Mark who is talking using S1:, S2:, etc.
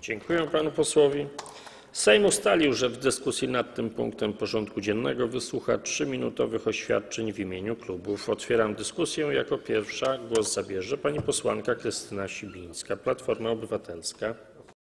S1: Dziękuję panu posłowi. Sejm ustalił, że w dyskusji nad tym punktem porządku dziennego wysłucha 3-minutowych oświadczeń w imieniu klubów. Otwieram dyskusję. Jako pierwsza głos zabierze pani posłanka Krystyna Sibińska, Platforma Obywatelska.